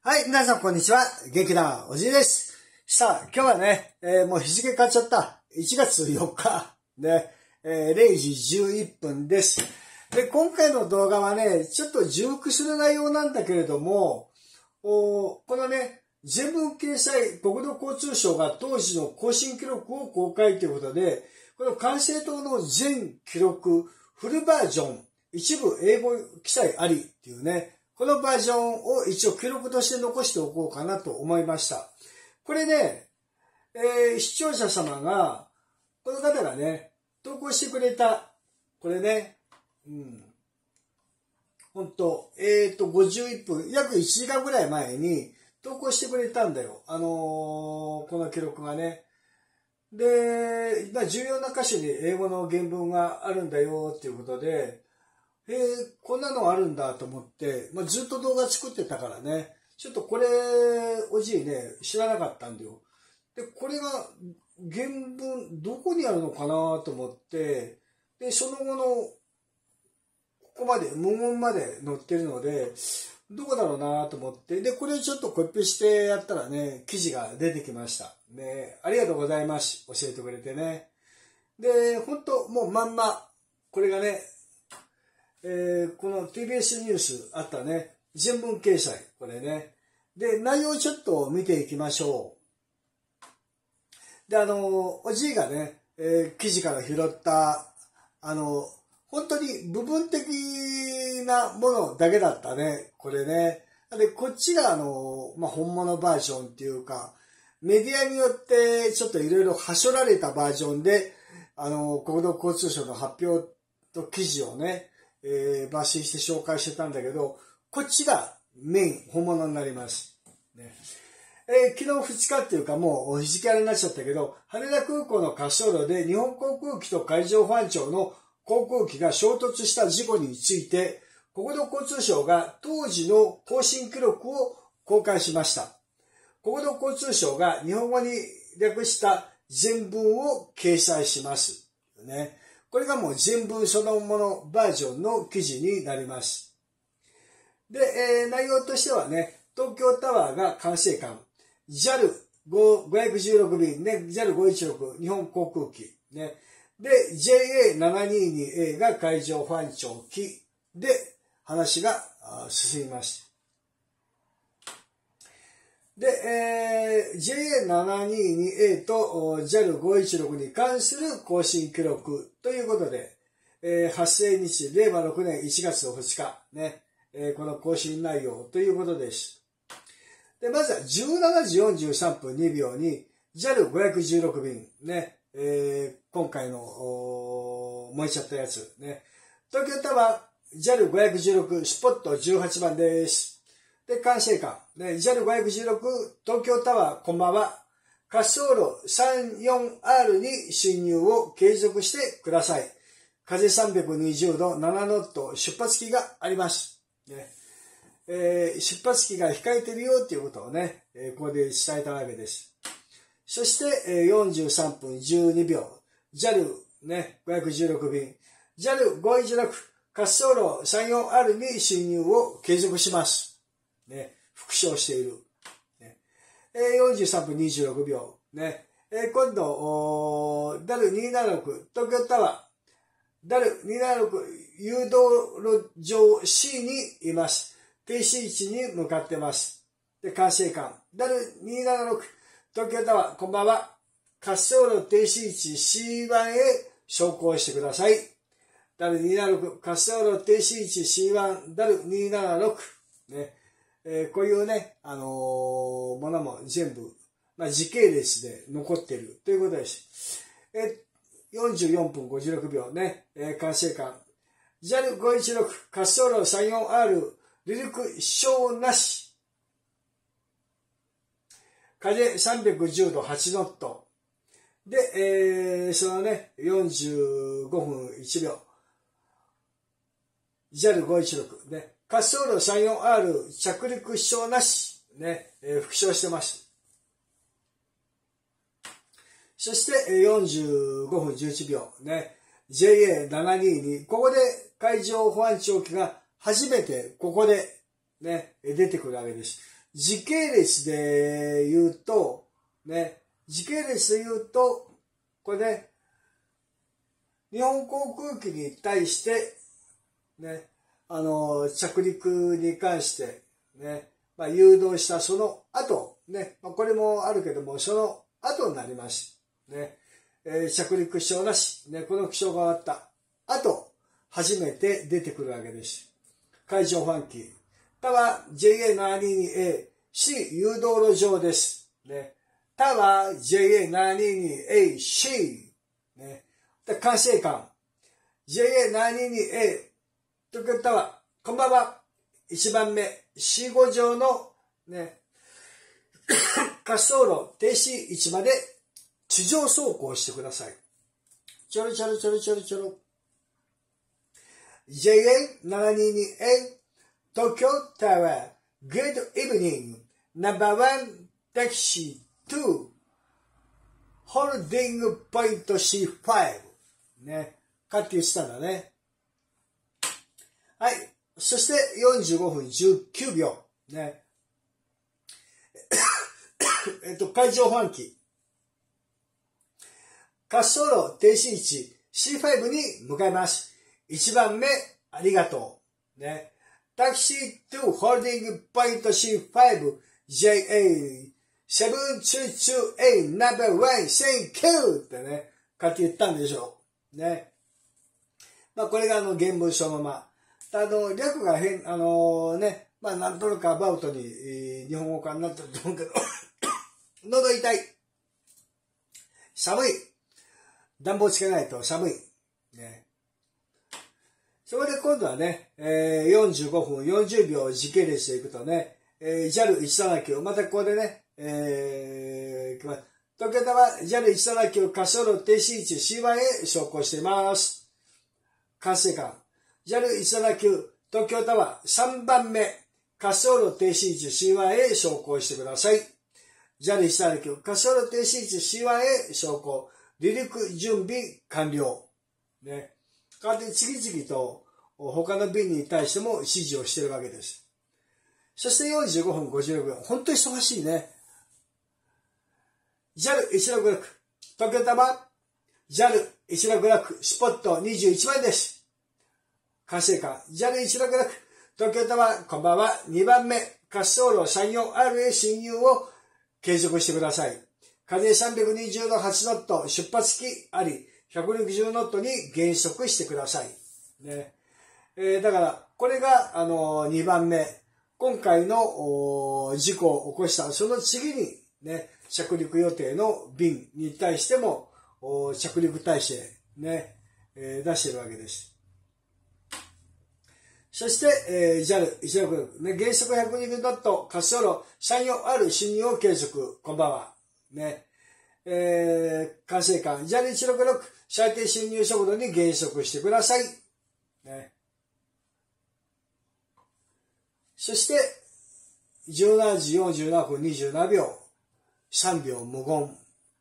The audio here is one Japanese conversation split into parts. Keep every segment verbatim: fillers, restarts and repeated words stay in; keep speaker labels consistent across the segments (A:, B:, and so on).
A: はい、皆さんこんにちは。元気なおじいです。さあ、今日はね、えー、もう日付変わっちゃった。いちがつよっか。ね、えー、れいじじゅういっぷんです。で、今回の動画はね、ちょっと重複する内容なんだけれども、おこのね、全文掲載国土交通省が当時の更新記録を公開ということで、この管制塔の全記録フルバージョン、一部英語記載ありっていうね、このバージョンを一応記録として残しておこうかなと思いました。これね、えー、視聴者様が、この方がね、投稿してくれた、これね、うん、本当えっと、ごじゅういっぷん、約いちじかんぐらい前に投稿してくれたんだよ。あのー、この記録がね。で、まあ、重要な箇所に英語の原文があるんだよっていうことで、えー、こんなのあるんだと思って、まあ、ずっと動画作ってたからね、ちょっとこれ、おじいね、知らなかったんだよ。で、これが原文、どこにあるのかなと思って、で、その後の、ここまで、無言まで載ってるので、どこだろうなと思って、で、これちょっとコピペしてやったらね、記事が出てきました。ね、ありがとうございます。教えてくれてね。で、本当もうまんま、これがね、えー、この ティービーエス ニュースあったね、全文掲載、これね。で、内容をちょっと見ていきましょう。で、あの、おじいがね、えー、記事から拾った、あの、本当に部分的なものだけだったね、これね。で、こっちがあの、まあ、本物バージョンっていうか、メディアによってちょっといろいろはしょられたバージョンで、あの、国土交通省の発表と記事をね、えー、抜粋して紹介してたんだけど、こっちがメイン、本物になります。ねえー、昨日ふつかっていうかもう日付あれになっちゃったけど、羽田空港の滑走路で日本航空機と海上保安庁の航空機が衝突した事故について、国土交通省が当時の更新記録を公開しました。国土交通省が日本語に略した全文を掲載します。ね。これがもう全文そのものバージョンの記事になります。で、えー、内容としてはね、東京タワーが管制官、ジャルごひゃくじゅうろく 便、ね、ジャルごひゃくじゅうろく 日本航空機、ね、で、ジェイエーななにーにエー が海上保安庁機で話が進みます。で、えー、ジェイエーななにーにエー と ジャルごひゃくじゅうろく に関する更新記録ということで、えー、発生日、れいわろくねんいちがつふつか、ね、えー、この更新内容ということです。で、まずはじゅうしちじよんじゅうさんぷんにびょうに ジャルごひゃくじゅうろく 便、ね、えー、今回の燃えちゃったやつ、ね、東京タワー ジャルごひゃくじゅうろく スポットじゅうはちばんです。で、管制官、ね、ジャルごひゃくじゅうろく 東京タワー、こんばんは。滑走路 さんじゅうよんアール に進入を継続してください。風さんびゃくにじゅうど、ななノット、出発機があります。ねえー、出発機が控えてるよっていうことをね、えー、ここで伝えたわけです。そして、えー、よんじゅうさんぷんじゅうにびょう、ジャル、ね、ごひゃくじゅうろく 便、ジャルごひゃくじゅうろく、滑走路 さんじゅうよんアール に進入を継続します。ね、復唱している。ねえー、よんじゅうさんぷんにじゅうろくびょう。ねえー、今度、ダルにひゃくななじゅうろく、東京タワー、ダルにひゃくななじゅうろく誘導路上 シー にいます。停止位置に向かってます。で、管制官、ダルにひゃくななじゅうろく、東京タワー、こんばんは。滑走路停止位置 シーワン へ昇降してください。ダルにひゃくななじゅうろく、滑走路停止位置 シーワン、ダルにひゃくななじゅうろく。ねえー、こういうね、あのー、ものも全部、まあ、時系列で残っているということです。えー、よんじゅうよんぷんごじゅうろくびょうね、えー、管制官、ジャルごひゃくじゅうろく、滑走路 さんじゅうよんアール、離陸支障なし。風さんびゃくじゅうどはちノット。で、えー、そのね、よんじゅうごふんいちびょう。ジャルごひゃくじゅうろく、ね。滑走路 さんじゅうよんアール 着陸支障なし、ね、えー、復唱してます。そして、よんじゅうごふんじゅういちびょう、ね、ジェイエーななにーに、ここで海上保安庁機が初めてここで、ね、出てくるわけです。 時系列で言うと、ね、時系列で言うと、これね、日本航空機に対して、ね、あの、着陸に関して、ね、まあ、誘導したその後、ね、まあ、これもあるけども、その後になります。ね、えー、着陸気象なし、ね、この気象が終わった後、初めて出てくるわけです。海上保安機。他は ジェイエーななひゃくにじゅうにエー、C 誘導路上です。ね。他は ジェイエーななひゃくにじゅうにエー、C。ね。で、管制官。ジェイエーななひゃくにじゅうにエー、東京タワー。こんばんは。いちばんめ、シーご 条の、ね、滑走路停止位置まで地上走行してください。ちょろちょろちょろちょろちょろ。ジェイエーななひゃくにじゅうにエー、東京タワー、Good evening, number one taxi to holding point シーファイブ。ね。かって言ってたんだね。はい。そしてよんじゅうごふんじゅうきゅうびょう。ね。えっと、海上保安機。滑走路停止位置 シーファイブ に向かいます。いちばんめ、ありがとう。ね。タクシー to holding point シーファイブ ジェイエーセブンツーツーエー number one thank you ってね、かって言ったんでしょう。ね。まあこれがあの原文そのまま。あの、略が変、あのね、まあなんとなくアバウトに、えー、日本語化になってると思うけど、喉痛い。寒い。暖房つけないと寒い。ね。そこで今度はね、えー、よんじゅうごふんよんじゅうびょう時系列でいくとね、えー、ジャルいちさんきゅう、またここでね、えー、東京タワー ジャルいちさんきゅう 滑走路停止位置 シーワン へ走行しています。管制官。ジャルいちさんきゅう 東京タワーさんばんめ滑走路停止位置 シーワン へ走行してください。ジャルいちさんきゅう 滑走路停止位置 シーワン へ走行。離陸準備完了。ね。代わって次々と他の便に対しても指示をしているわけです。そしてよんじゅうごふんごじゅうろくびょう。本当に忙しいね。ジャルいちろくろく 東京タワー ジャルいちろくろく スポットにじゅういちばんです。管制官 ジャルいちろくろく 東京タワーこんばんはにばんめ滑走路 さんじゅうよんアール へ進入を継続してください。風さんびゃくにじゅうどはちノット出発機ありひゃくろくじゅうノットに減速してください。ね。えー、だから、これが、あのー、にばんめ。今回の事故を起こした、その次に、ね、着陸予定の便に対しても、着陸体制、ね、えー、出しているわけです。そして、えー、ジャルいちろくろく、ね、減速ひゃくにじゅうノット、滑走路 さんじゅうよんアール 進入を継続。こんばんは。ね。えー、管制官、ジャルいちろくろく、最低進入速度に減速してください。ね。そして、じゅうしちじよんじゅうななふんにじゅうななびょう、さんびょう無言。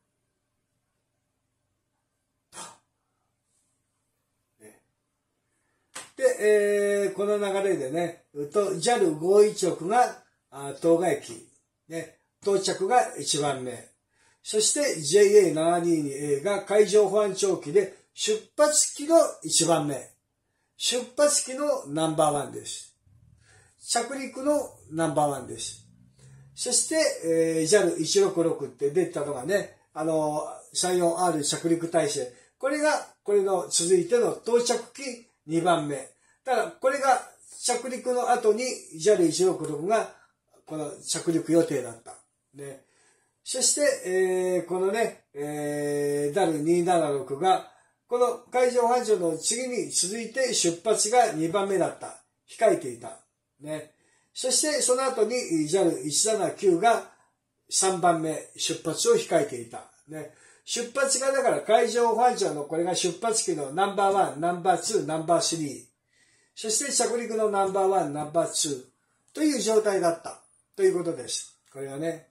A: で、えー、この流れでね、ジャルごひゃくじゅうろく が東賀駅、ね、到着がいちばんめ。そして ジェイエーななひゃくにじゅうにエー が海上保安庁機で出発機のいちばんめ。出発機のナンバーワンです。着陸のナンバーワンです。そして、えー、ジャルいちろくろく って出たのがね、あの、さんじゅうよんアール 着陸体制。これが、これの続いての到着機にばんめ。ただ、これが着陸の後に ジャルいちろくろく がこの着陸予定だった。ね。そして、えー、このね、えー、ダルにひゃくななじゅうろく が、この海上保安庁の次に続いて出発がにばんめだった。控えていた。ね。そして、その後に ジャルいちさんきゅう がさんばんめ出発を控えていた。ね。出発がだから海上保安庁のこれが出発機のナンバーワン、ナンバーツー、ナンバースリー。そして着陸のナンバーワン、ナンバーツーという状態だったということです。これはね。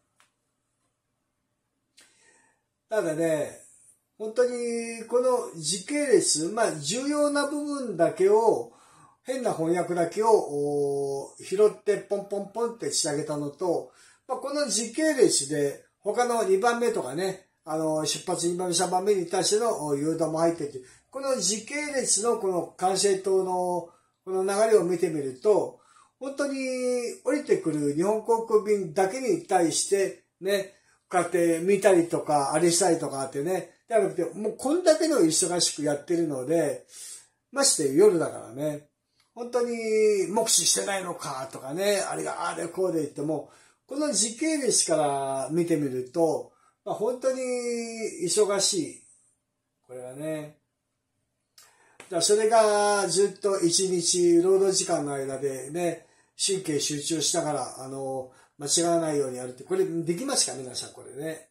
A: ただね、本当にこの時系列、まあ重要な部分だけを変な翻訳だけを拾ってポンポンポンって仕上げたのと、まあ、この時系列で他のにばんめとかね、あの、出発にばんめ、さんばんめに対しての誘導も入ってて、この時系列のこの管制塔のこの流れを見てみると、本当に降りてくる日本航空便だけに対してね、こうやって見たりとか、あれしたりとかってね、ではなくて、もうこんだけの忙しくやってるので、まして夜だからね、本当に目視してないのかとかね、あれがあれこうで言っても、この時系列から見てみると、まあ、本当に忙しい。これはね。だそれがずっと一日労働時間の間でね、神経集中しながら、あの、間違わないようにやるって、これできますか皆さん、これね。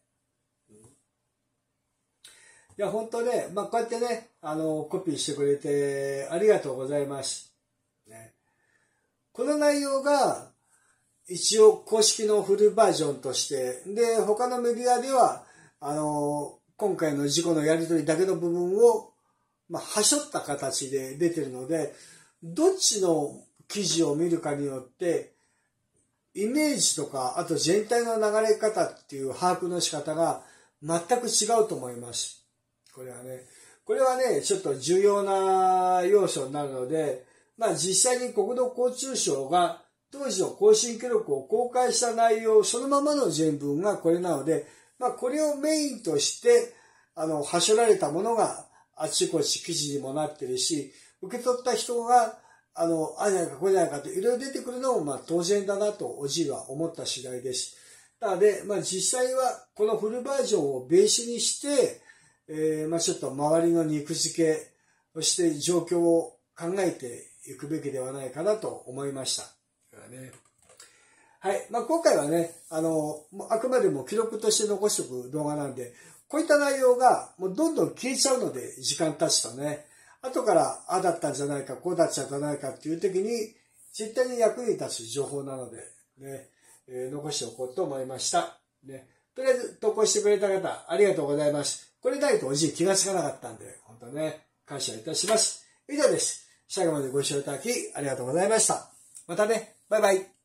A: いや、本当ね、まあ、こうやってね、あの、コピーしてくれてありがとうございます。ね、この内容が、一応公式のフルバージョンとして、で、他のメディアでは、あの、今回の事故のやり取りだけの部分を、まあ、はしょった形で出てるので、どっちの記事を見るかによって、イメージとか、あと全体の流れ方っていう把握の仕方が全く違うと思います。これはね。これはね、ちょっと重要な要素になるので、まあ実際に国土交通省が当時の更新記録を公開した内容、そのままの全文がこれなので、まあこれをメインとして、あの、はしょられたものがあちこち記事にもなってるし、受け取った人が、あの、あれじゃないか、これじゃないかっていろいろ出てくるのも、まあ当然だなと、おじいは思った次第です。なので、まあ実際はこのフルバージョンをベースにして、えー、まあちょっと周りの肉付け、そして状況を考えていくべきではないかなと思いました。ね、はい。まあ今回はね、あの、あくまでも記録として残しておく動画なんで、こういった内容がもうどんどん消えちゃうので、時間経つとね、後からああだったんじゃないか、こうだったんじゃないかっていう時に、絶対に役に立つ情報なので、ね、えー、残しておこうと思いました。ね。とりあえず投稿してくれた方、ありがとうございます。これないとおじい気がつかなかったんで、本当ね、感謝いたします。以上です。最後までご視聴いただきありがとうございました。またね、バイバイ。